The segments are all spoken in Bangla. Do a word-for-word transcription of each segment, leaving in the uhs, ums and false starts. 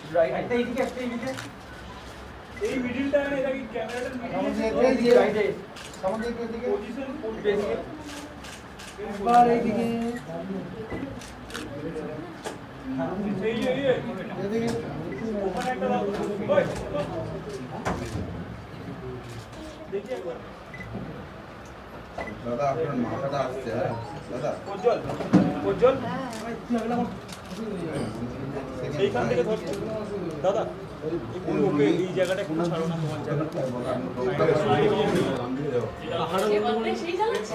রাইট একটা এইদিকে একটা এইদিকে এই মিডলটা এটা কি ক্যামেরাটার মিডলে রাইটে সামনে দিকে দিকে পজিশন এইদিকে একবার এইদিকে এই এই এইদিকে ওখানে একটা দাও ওই দেখি একবার দাদা আপনার মাথাটা আসছে হ্যাঁ দাদা উজ্জ্বল উজ্জ্বল এইখান থেকে ধর দাদা ওকে এই জায়গাটা একটু ছাড়ো না তোমার জায়গা সেই জায়গা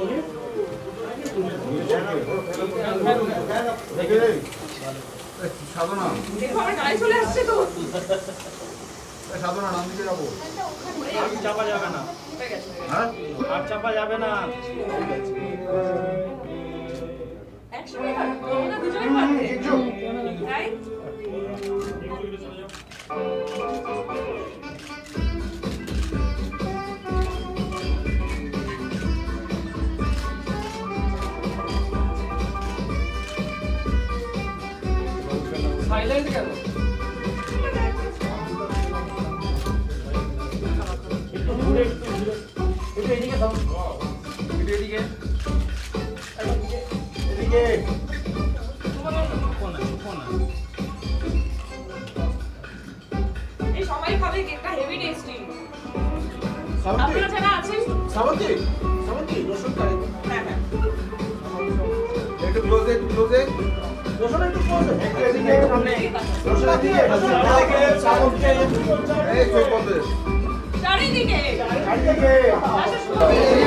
দেখে সাধনা দেখো আমার গাড়ি চলে আসছে তো সাধনা নাম দিকে যাবো আর চাপা যাবে না হ্যাঁ আর চাপা যাবে না একসাথে পারবো আমরা দুজনেই পারবো রাইট সাইলেন্ট কেন একটু ঘুরে একটু ঘুরে একটু এদিকে দাও একটু এদিকে এদিকে কোন কোন এই সবাই খাবে কেকটা হেভি টেস্টি আপনারা যারা আছেন সাবন্তি সাবন্তি রসুন কারে হ্যাঁ হ্যাঁ একটু ক্লোজে একটু ক্লোজে রসুন একটু ক্লোজে একটু এদিকে সামনে রসুন এদিকে রসুন এদিকে সাবন্তি এই চোখ বন্ধ চারিদিকে চারিদিকে আচ্ছা শুনো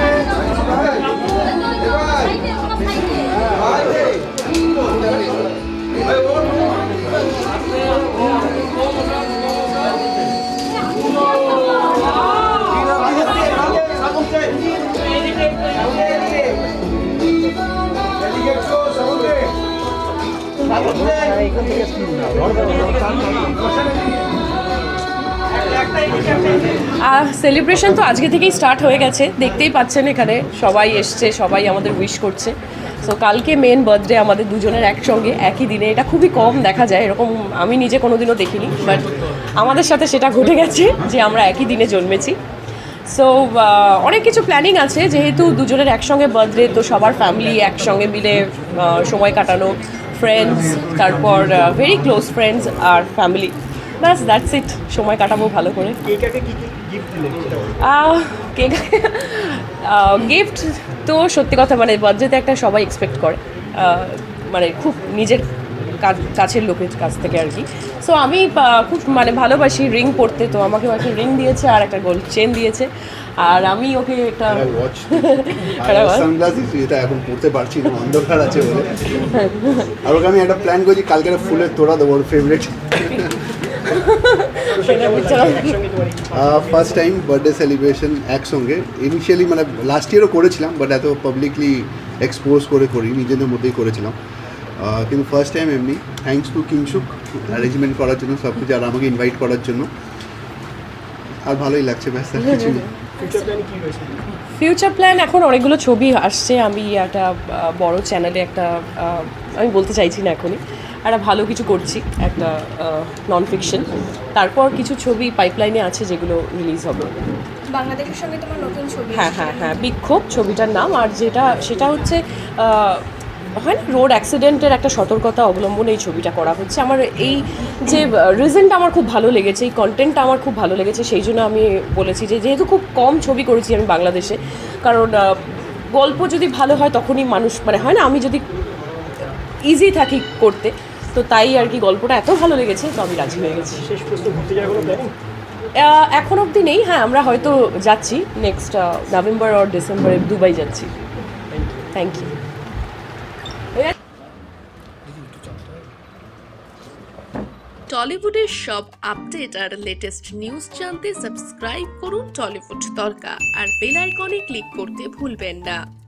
সেলিব্রেশন তো আজকে থেকেই স্টার্ট হয়ে গেছে, দেখতেই পাচ্ছেন এখানে সবাই এসছে, সবাই আমাদের উইশ করছে। সো কালকে মেন বার্থডে আমাদের দুজনের একসঙ্গে একই দিনে, এটা খুবই কম দেখা যায়, এরকম আমি নিজে কোনোদিনও দেখিনি, বাট আমাদের সাথে সেটা ঘটে গেছে যে আমরা একই দিনে জন্মেছি। সো অনেক কিছু প্ল্যানিং আছে, যেহেতু দুজনের একসঙ্গে বার্থডে, তো সবার ফ্যামিলি একসঙ্গে মিলে সময় কাটানো, ফ্রেন্ডস, তারপর ভেরি ক্লোজ ফ্রেন্ডস আর ফ্যামিলি, ব্যাস দ্যাটস ইট, সময় কাটাবো ভালো করে। কেক গিফট তো সত্যি কথা মানে বার্থডেতে একটা সবাই এক্সপেক্ট করে, মানে খুব নিজের কাছের লোকের কাছ থেকে আর কি। সো আমি খুব মানে ভালোবাসি রিং পরতে, তো আমাকে একটা রিং দিয়েছে আর একটা গোল্ড চেন দিয়েছে, আর আমি ওকে একটা সানগ্লাস দিয়েছি, এটা এখন পড়তে পারছি না, অন্ধকার আছে বলে। আর ওকে আমি একটা প্ল্যান করেছি, কালকে ফুলের তোড়া দেবো, ওর favourite. First time birthday celebration একসঙ্গে, ইনিশিয়ালি মানে লাস্ট ইয়ারও করেছিলাম, বাট এত পাবলিকলি এক্সপোজ করে করি, নিজেদের মধ্যেই করেছিলাম, কিন্তু ফার্স্ট টাইম এমনি। থ্যাঙ্কস টু কিংশুক অ্যারেঞ্জমেন্ট করার জন্য, সব কিছু, আর আমাকে ইনভাইট করার জন্য, আর ভালোই লাগছে, ব্যাস আর কিছু নেই। ফিউচার প্ল্যান এখন অনেকগুলো ছবি আসছে, আমি একটা বড় চ্যানেলে একটা, আমি বলতে চাইছি না এখনই, একটা ভালো কিছু করছি, একটা নন ফিকশন, তারপর কিছু ছবি পাইপলাইনে আছে যেগুলো রিলিজ হবে। বাংলাদেশের সঙ্গে তোমার নতুন ছবি, হ্যাঁ হ্যাঁ হ্যাঁ বিক্ষোভ ছবিটার নাম, আর যেটা সেটা হচ্ছে হয় না রোড অ্যাক্সিডেন্টের একটা সতর্কতা অবলম্বন এই ছবিটা করা হচ্ছে। আমার এই যে রিজনটা আমার খুব ভালো লেগেছে, এই কন্টেন্টটা আমার খুব ভালো লেগেছে, সেই জন্য আমি বলেছি যে যেহেতু খুব কম ছবি করেছি আমি বাংলাদেশে, কারণ গল্প যদি ভালো হয় তখনই মানুষ মানে হয় না, আমি যদি ইজি থাকি করতে, তো তাই আর কি গল্পটা এত ভালো লেগেছে, তো আমি রাজি হয়ে গেছি। শেষ পর্যন্ত ঘুরতে যাওয়ার কোনো প্ল্যানিং এখন অবধি নেই, হ্যাঁ আমরা হয়তো যাচ্ছি নেক্সট নভেম্বর আর ডিসেম্বরে দুবাই যাচ্ছি। Thank you. টলিউডের সব আপডেট আর লেটেস্ট নিউজ জানতে সাবস্ক্রাইব করুন টলিউড তড়কা, আর বেল আইকনে ক্লিক করতে ভুলবেন না।